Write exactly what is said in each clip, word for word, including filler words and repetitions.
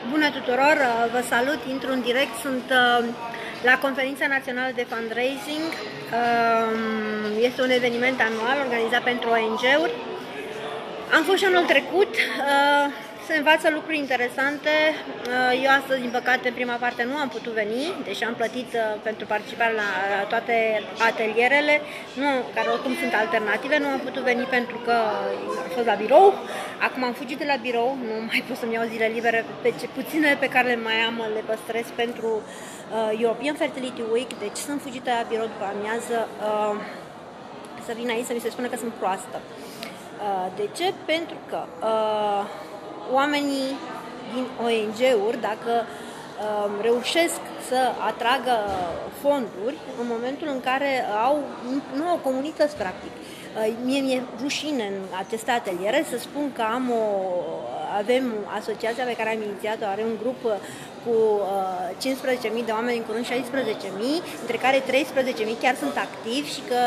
Bună tuturor, vă salut, intru în direct, sunt la Conferința Națională de Fundraising. Este un eveniment anual organizat pentru O N G-uri. Am fost și anul trecut, se învață lucruri interesante. Eu astăzi, din păcate, în prima parte nu am putut veni, deși am plătit pentru participare la toate atelierele, nu, care oricum sunt alternative. Nu am putut veni pentru că am fost la birou. Acum am fugit de la birou, nu mai pot să-mi iau zile libere, pe ce puține pe care le mai am le păstrez pentru uh, European Fertility Week, deci sunt fugită la birou după amiază uh, să vin aici să mi se spună că sunt proastă. Uh, de ce? Pentru că uh, oamenii din O N G-uri, dacă uh, reușesc să atragă fonduri în momentul în care au, nu au comunități, practic. Mie mi-e rușine în aceste ateliere să spun că am o, avem asociația pe care am inițiat-o, are un grup cu uh, cincisprezece mii de oameni, în curând șaisprezece mii, dintre care treisprezece mii chiar sunt activi și că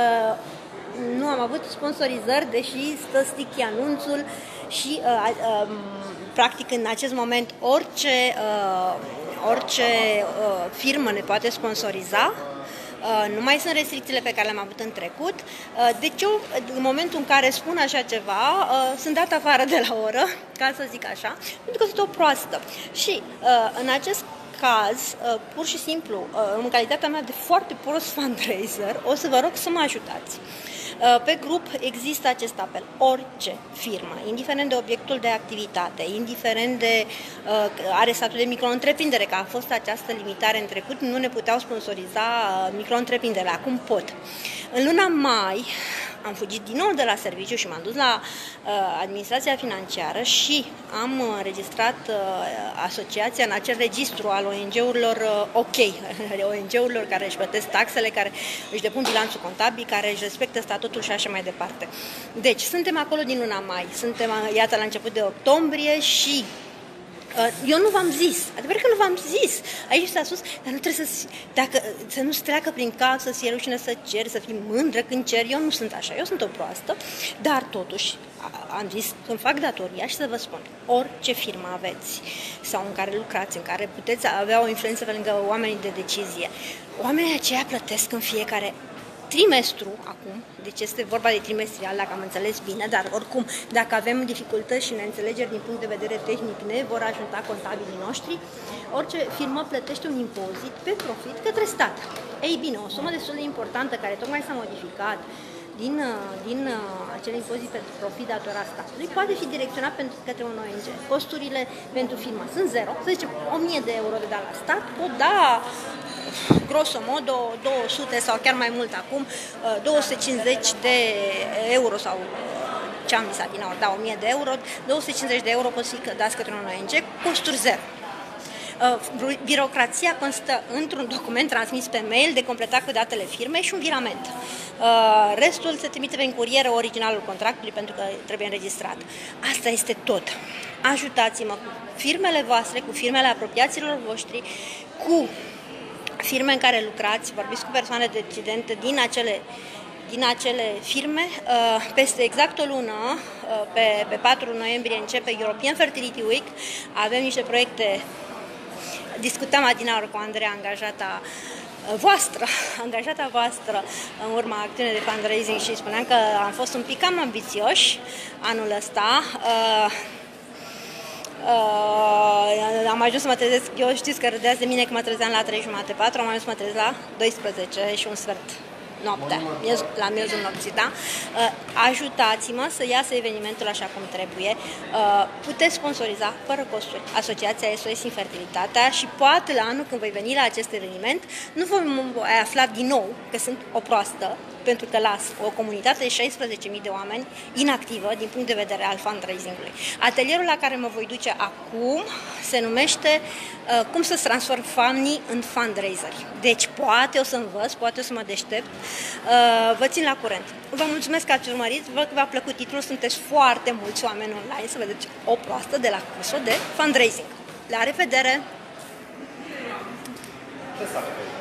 nu am avut sponsorizări, deși stă sticky anunțul și uh, uh, practic în acest moment orice, uh, orice uh, firmă ne poate sponsoriza. Uh, nu mai sunt restricțiile pe care le-am avut în trecut, uh, deci eu, în momentul în care spun așa ceva, uh, sunt dat afară de la oră, ca să zic așa, pentru că sunt o proastă. Și uh, în acest caz, uh, pur și simplu, uh, în calitatea mea de foarte prost fundraiser, o să vă rog să mă ajutați. Pe grup există acest apel. Orice firmă, indiferent de obiectul de activitate, indiferent de uh, are statul de micro-întreprindere, că a fost această limitare în trecut, nu ne puteau sponsoriza uh, micro-întreprinderile, acum pot. În luna mai am fugit din nou de la serviciu și m-am dus la uh, administrația financiară și am înregistrat uh, asociația în acel registru al O N G-urilor uh, OK, O N G-urilor care își plătesc taxele, care își depun bilanțul contabil, care își respectă statutul și așa mai departe. Deci, suntem acolo din luna mai, suntem, iată, la început de octombrie și eu nu v-am zis, adevărat că nu v-am zis, aici s-a spus, dar nu trebuie să, dacă, să nu-ți treacă prin cap, să-ți fie rușine să ceri, să fii mândră când ceri. Eu nu sunt așa, eu sunt o proastă, dar totuși am zis că îmi fac datoria și să vă spun, orice firmă aveți sau în care lucrați, în care puteți avea o influență pe lângă oamenii de decizie, oamenii aceia plătesc în fiecare trimestru acum, deci este vorba de trimestrial, dacă am înțeles bine, dar oricum, dacă avem dificultăți și neînțelegeri din punct de vedere tehnic, ne vor ajuta contabilii noștri, orice firmă plătește un impozit pe profit către stat. Ei bine, o sumă destul de importantă, care tocmai s-a modificat din, din acel impozit pentru profit datorat statului, poate fi direcționat pentru, către un O N G. Costurile pentru firmă sunt zero, să zicem o mie de euro de dat la stat, pot da grosomodo două sute sau chiar mai mult acum, două sute cincizeci de euro sau ce am visat din ori, da, o mie de euro, două sute cincizeci de euro pot fi dați către un O N G, costuri zero. Birocrația constă într-un document transmis pe mail de completat cu datele firmei și un virament. Restul se trimite prin curieră originalul contractului pentru că trebuie înregistrat. Asta este tot. Ajutați-mă cu firmele voastre, cu firmele apropiaților voștri, cu firme în care lucrați, vorbiți cu persoane decidente din acele, din acele firme. Peste exact o lună, pe, pe patru noiembrie, începe European Fertility Week. Avem niște proiecte, discutam adineauri cu Andreea, angajata voastră, angajata voastră în urma acțiunii de fundraising și spuneam că am fost un pic cam ambițioși anul ăsta. Uh, am ajuns să mă trezesc, eu știți că râdeați de mine că mă trezeam la trei jumate, patru, am ajuns să mă trezesc la doisprezece și un sfert noaptea, la miezul nopții, da? Uh, ajutați-mă să iasă evenimentul așa cum trebuie. Uh, puteți sponsoriza fără costuri Asociația S O S Infertilitatea și poate la anul când voi veni la acest eveniment nu voi afla din nou că sunt o proastă, pentru că las o comunitate de șaisprezece mii de oameni inactivă din punct de vedere al fundraising-ului. Atelierul la care mă voi duce acum se numește uh, Cum să-ți transform fanii în fundraiseri. Deci poate o să învăț, poate o să mă deștept, uh, vă țin la curent. Vă mulțumesc că ați urmărit, văd că v-a plăcut titlul, sunteți foarte mulți oameni online, să vedeți o proastă de la cursul de fundraising. La revedere!